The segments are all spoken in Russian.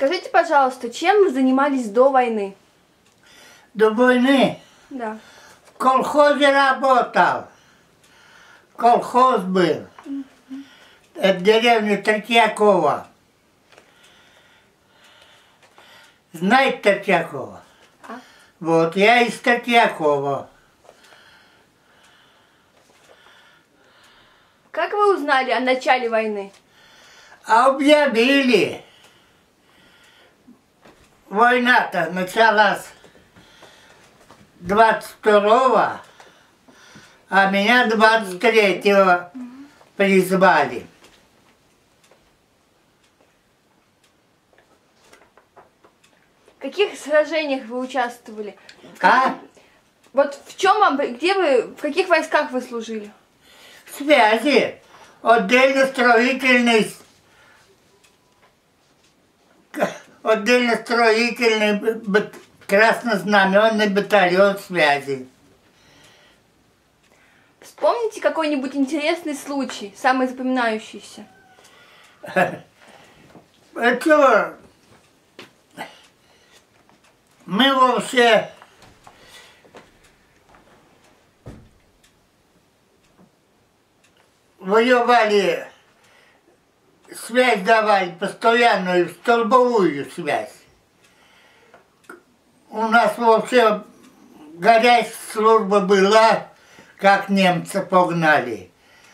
Скажите, пожалуйста, чем вы занимались до войны? До войны Да. в колхозе работал. Колхоз был. Это деревня Третьякова. Знаете Третьякова? А? Вот, я из Третьякова. Как вы узнали о начале войны? А объявили. Война-то началась 22-го, а меня 23-го призвали. В каких сражениях вы участвовали? А? Вот в чем вам, где вы, в каких войсках вы служили? В связи. Отдельно-строительный краснознаменный батальон связи. Вспомните какой-нибудь интересный случай, самый запоминающийся. Это мы вообще воевали, связь давали постоянную, столбовую связь. У нас вообще горячая служба была, как немцы погнали.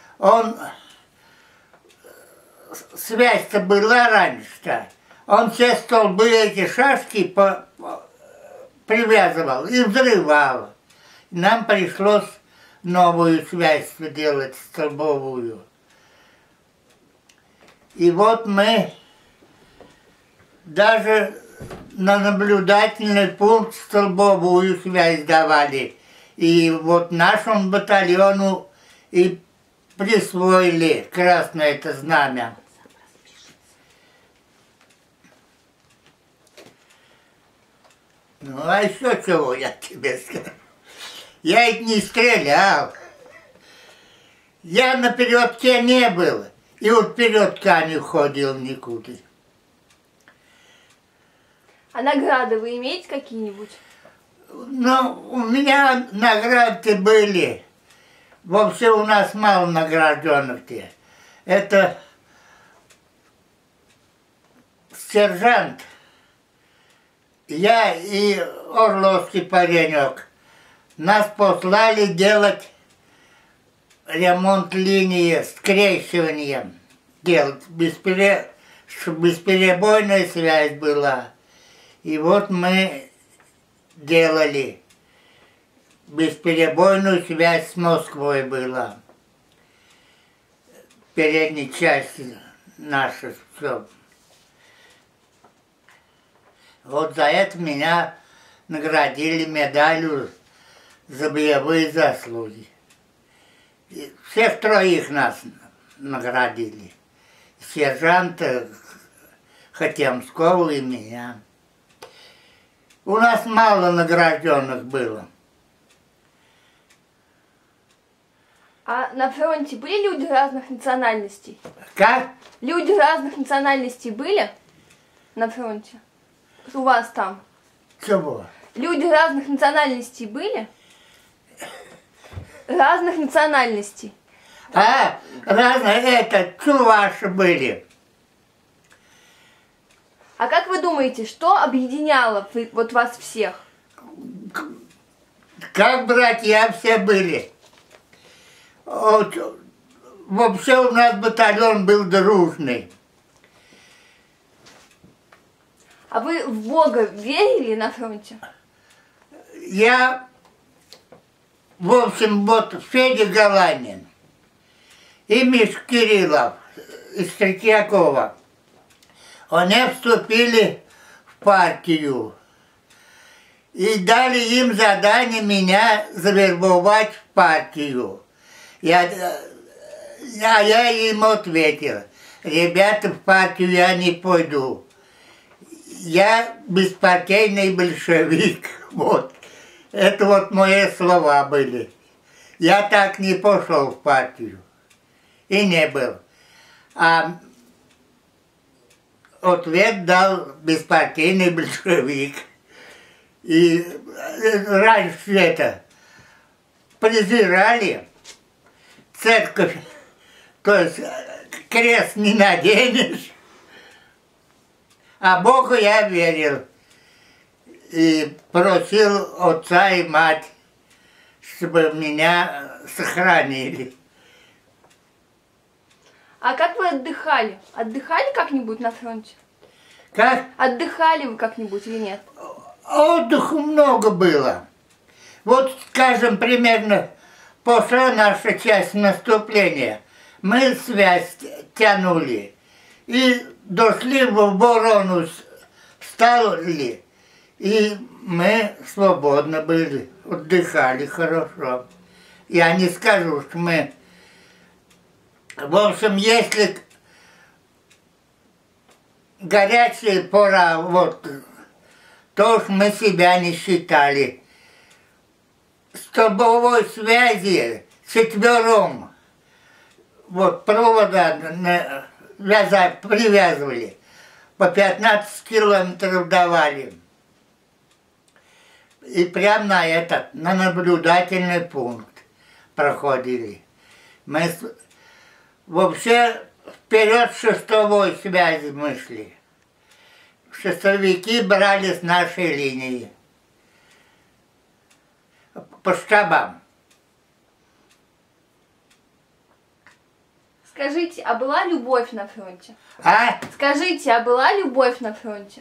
Связь-то была раньше-то. Он все столбы, эти шашки привязывал и взрывал. Нам пришлось новую связь делать, столбовую. И вот мы даже на наблюдательный пункт столбовую связь давали. И вот нашему батальону и присвоили красное это знамя. Ну а еще чего я тебе скажу? Я ведь не стрелял. Я на передке не был. И вот передка не ходил никуда. А награды вы имеете какие-нибудь? Ну, у меня награды были. Вообще у нас мало награжденных-то. Это сержант, я и Орловский паренек. Нас послали делать ремонт линии, скрещиванием. Делать, бесперебойная связь была. И вот мы делали. Бесперебойную связь с Москвой была. В передней части наша все. Вот за это меня наградили медалью за боевые заслуги. И всех троих нас наградили. Сержанта Хотемского и меня. У нас мало награжденных было. А на фронте были люди разных национальностей? Как? Люди разных национальностей были на фронте? У вас там? Чего? Люди разных национальностей были? Разных национальностей. А, разные, это, чуваши были. А как вы думаете, что объединяло вот вас всех? Как братья все были. Вот, вообще у нас батальон был дружный. А вы в Бога верили на фронте? Я, в общем, вот Федя Галанин и Миш Кириллов из Третьякова, они вступили в партию и дали им задание меня завербовать в партию. Я им ответил: ребята, в партию я не пойду. Я беспартийный большевик. Вот. Это вот мои слова были. Я так не пошел в партию. И не был. А ответ дал беспартийный большевик. И раньше это презирали церковь, то есть крест не наденешь, а Богу я верил и просил отца и мать, чтобы меня сохранили. А как вы отдыхали? Отдыхали как-нибудь на фронте? Как? Отдыхали вы как-нибудь или нет? Отдыха много было. Вот, скажем, примерно пошла наша часть наступления. Мы связь тянули и дошли в оборону, встали, и мы свободно были, отдыхали хорошо. Я не скажу, что мы... В общем, если горячая пора, вот, то уж мы себя не считали. Столбовой связи четвером, вот, провода привязывали, по 15 километров давали. И прямо на наблюдательный пункт проходили. Мы вообще вперед шестовой связи мы шли. Шестовики брали с нашей линии по штабам. Скажите, а была любовь на фронте? А? Скажите, а была любовь на фронте?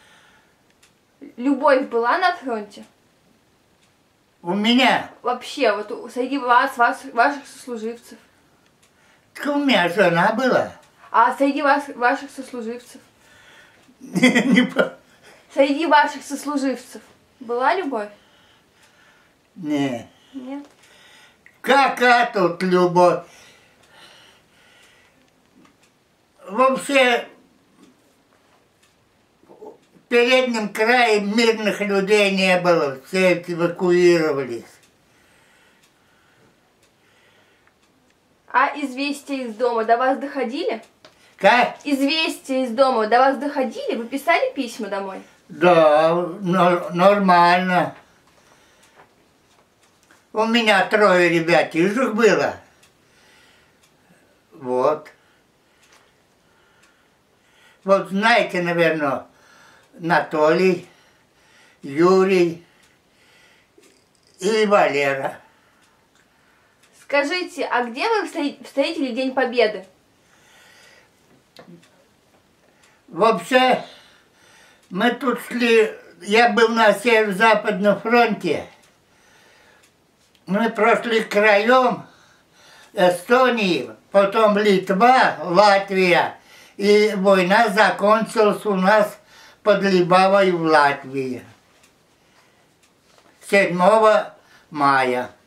Любовь была на фронте? У меня? Вообще, вот среди вас, ваших сослуживцев. У меня жена была. А среди ваших сослуживцев? Не по... Среди ваших сослуживцев была любовь? Не. Нет. Какая тут любовь? Вообще, в переднем крае мирных людей не было, все эвакуировались. А известия из дома до вас доходили? Как? Известия из дома до вас доходили? Вы писали письма домой? Да, нормально. У меня 3 ребятишек было. Вот. Вот знаете, наверное, Анатолий, Юрий и Валера. Скажите, а где вы встретили День Победы? Вообще, мы тут шли, я был на Северо-Западном фронте. Мы прошли краем Эстонии, потом Литва, Латвия. И война закончилась у нас под Либавой в Латвии 7 мая.